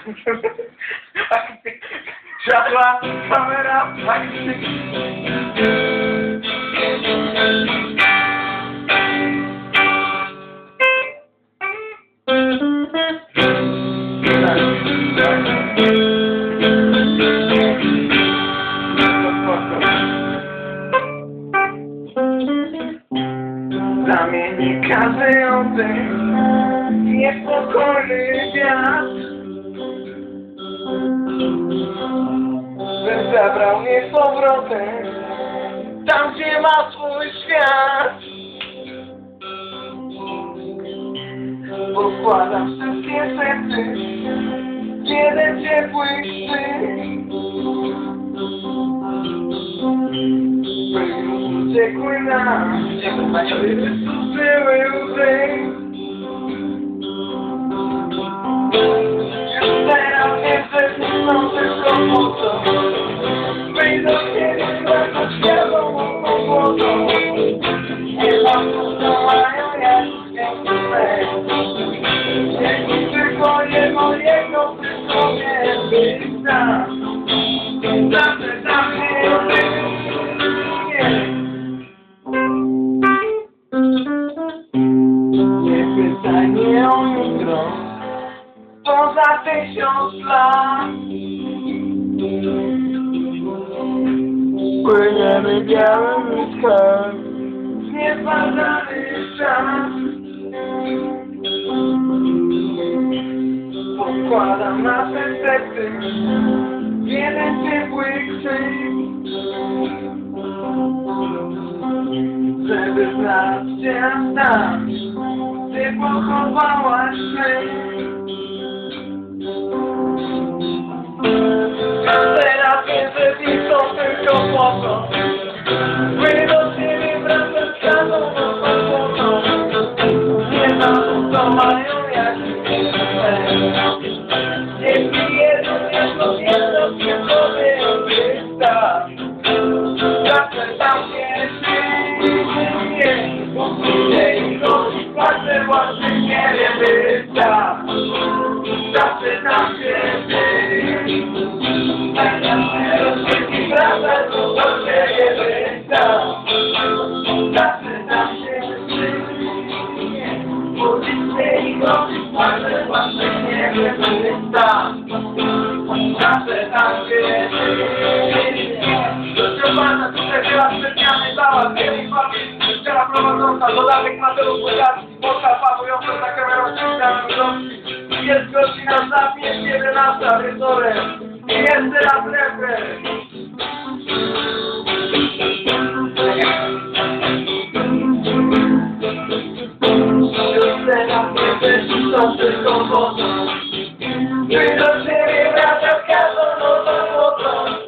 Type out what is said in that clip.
Światła, kamera, akcji. Zamieni każdy oddech w niespokojny wiatr. Bym zabrał mnie z powrotem tam, gdzie ma swój świat. Pokładam wszystkie serce w jeden ciepły krzyk, by już uciekły nam wysuszyły łzy. Już teraz wiem, że są tylko po to, by do siebie wracać świadomą powłoką. Nie mam tu, co mają jakiś jeśli tylko jedno, tylko nie być tam. Zawsze tam nie być. Nie pytaj mnie o jutro, poza 1000 lat. Płyniemy białym łyskami w niezbadany czas. Pokładam nasze serce w jeden ciepły krzyk, żeby znaleźć cię tam, gdzie pochowałaś się. Teraz wiem, że dziś są tylko po to, by do siebie wracać każdą nocą. Nie ma tu, co mają jakiś jeśli jedno, tylko nie tak. Zawsze tam się dzieje, bo i chodzi, patrzę właśnie nie wiem, by tak. Zawsze tam się dzieje, tak zawsze rozwiedzi wracać, bo ciebie by tak. Zawsze tam się dzieje, bo i chodzi, patrzę właśnie nie wiem, by tak. Zawsze tam się dzieje. Pana tutaj była specjalnie dała wiele informacji, chciała prowadząca dodatek Mateusz Bogacji, mocna panująca za kamerą ściągamy. Jest godzina za 5:11 wieczorem i jeszcze raz refren. Teraz nie też są tylko wodą, by do siebie wracać każdą nocą mocą.